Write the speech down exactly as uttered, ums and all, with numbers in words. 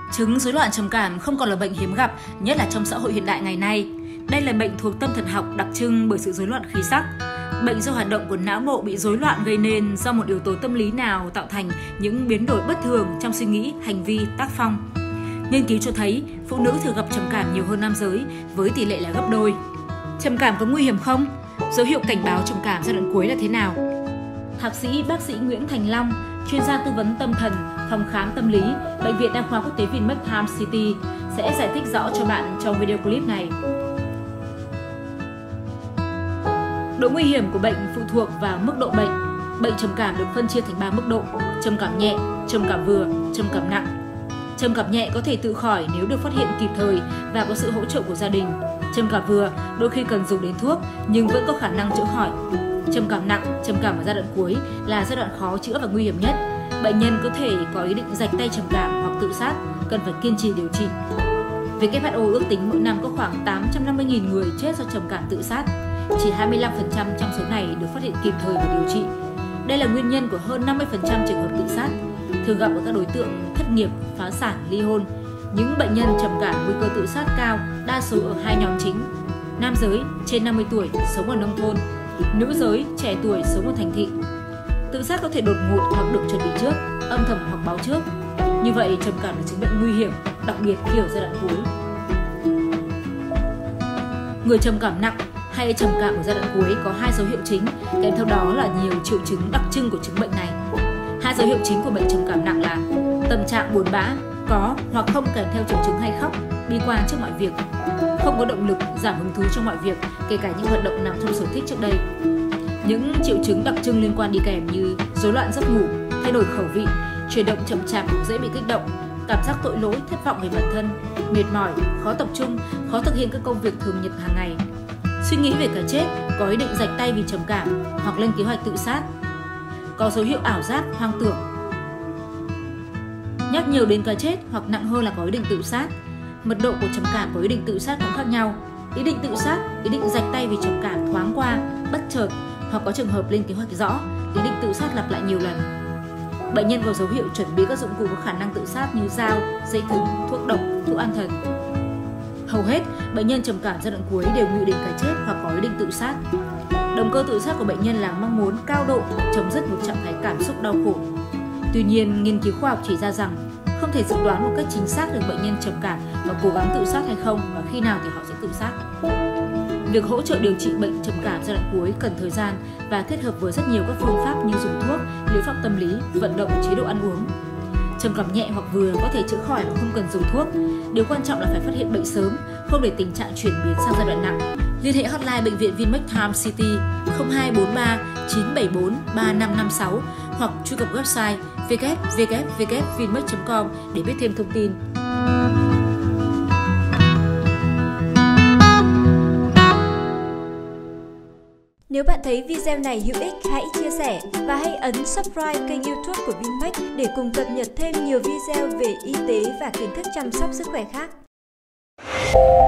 Chứng rối loạn trầm cảm không còn là bệnh hiếm gặp, nhất là trong xã hội hiện đại ngày nay. Đây là bệnh thuộc tâm thần học đặc trưng bởi sự rối loạn khí sắc. Bệnh do hoạt động của não bộ bị rối loạn gây nên do một yếu tố tâm lý nào tạo thành những biến đổi bất thường trong suy nghĩ, hành vi, tác phong. Nghiên cứu cho thấy phụ nữ thường gặp trầm cảm nhiều hơn nam giới với tỷ lệ là gấp đôi. Trầm cảm có nguy hiểm không? Dấu hiệu cảnh báo trầm cảm giai đoạn cuối là thế nào? Thạc sĩ bác sĩ Nguyễn Thành Long, chuyên gia tư vấn tâm thần, phòng khám tâm lý, Bệnh viện Đa khoa Quốc tế Vinmec Times City sẽ giải thích rõ cho bạn trong video clip này. Độ nguy hiểm của bệnh phụ thuộc vào mức độ bệnh. Bệnh trầm cảm được phân chia thành ba mức độ: trầm cảm nhẹ, trầm cảm vừa, trầm cảm nặng. Trầm cảm nhẹ có thể tự khỏi nếu được phát hiện kịp thời và có sự hỗ trợ của gia đình. Trầm cảm vừa đôi khi cần dùng đến thuốc nhưng vẫn có khả năng chữa khỏi. Trầm cảm nặng, trầm cảm ở giai đoạn cuối là giai đoạn khó chữa và nguy hiểm nhất. Bệnh nhân có thể có ý định rạch tay trầm cảm hoặc tự sát, cần phải kiên trì điều trị. vê kép hát o ước tính mỗi năm có khoảng tám trăm năm mươi nghìn người chết do trầm cảm tự sát. Chỉ hai mươi lăm phần trăm trong số này được phát hiện kịp thời và điều trị. Đây là nguyên nhân của hơn năm mươi phần trăm trường hợp tự sát, thường gặp ở các đối tượng thất nghiệp, phá sản, ly hôn. Những bệnh nhân trầm cảm nguy cơ tự sát cao đa số ở hai nhóm chính: nam giới trên năm mươi tuổi sống ở nông thôn, nữ giới trẻ tuổi sống ở thành thị. Tự sát có thể đột ngột hoặc được chuẩn bị trước, âm thầm hoặc báo trước. Như vậy, trầm cảm là chứng bệnh nguy hiểm, đặc biệt khi ở giai đoạn cuối. Người trầm cảm nặng hay trầm cảm ở giai đoạn cuối có hai dấu hiệu chính, kèm theo đó là nhiều triệu chứng đặc trưng của chứng bệnh này. Hai dấu hiệu chính của bệnh trầm cảm nặng là tâm trạng buồn bã, có hoặc không kèm theo triệu chứng hay khóc, bi quan trước mọi việc, không có động lực, giảm hứng thú trong mọi việc, kể cả những hoạt động nằm trong sở thích trước đây. Những triệu chứng đặc trưng liên quan đi kèm như rối loạn giấc ngủ, thay đổi khẩu vị, chuyển động chậm chạp, dễ bị kích động, cảm giác tội lỗi, thất vọng về bản thân, mệt mỏi, khó tập trung, khó thực hiện các công việc thường nhật hàng ngày, suy nghĩ về cái chết, có ý định rạch tay vì trầm cảm hoặc lên kế hoạch tự sát, có dấu hiệu ảo giác, hoang tưởng, nhắc nhiều đến cái chết hoặc nặng hơn là có ý định tự sát. Mật độ của trầm cảm có ý định tự sát cũng khác nhau. Ý định tự sát, ý định rạch tay vì trầm cảm thoáng qua, bất chợt, hoặc có trường hợp lên kế hoạch rõ, ý định tự sát lặp lại nhiều lần. Bệnh nhân có dấu hiệu chuẩn bị các dụng cụ có khả năng tự sát như dao, dây thừng, thuốc độc, thuốc an thần. Hầu hết, bệnh nhân trầm cảm giai đoạn cuối đều nghĩ đến cái chết hoặc có ý định tự sát. Động cơ tự sát của bệnh nhân là mong muốn cao độ chấm dứt một trạng thái cảm xúc đau khổ. Tuy nhiên, nghiên cứu khoa học chỉ ra rằng không thể dự đoán một cách chính xác được bệnh nhân trầm cảm và cố gắng tự sát hay không và khi nào thì họ sẽ tự sát. Việc hỗ trợ điều trị bệnh trầm cảm giai đoạn cuối cần thời gian và kết hợp với rất nhiều các phương pháp như dùng thuốc, liệu pháp tâm lý, vận động, chế độ ăn uống. Trầm cảm nhẹ hoặc vừa có thể chữa khỏi mà không cần dùng thuốc. Điều quan trọng là phải phát hiện bệnh sớm, không để tình trạng chuyển biến sang giai đoạn nặng. Liên hệ hotline bệnh viện Vinmec Times City không hai bốn ba chín bảy bốn ba năm năm sáu hoặc truy cập website w w w chấm vinmec chấm com để biết thêm thông tin. Nếu bạn thấy video này hữu ích, hãy chia sẻ và hãy ấn subscribe kênh YouTube của Vinmec để cùng cập nhật thêm nhiều video về y tế và kiến thức chăm sóc sức khỏe khác.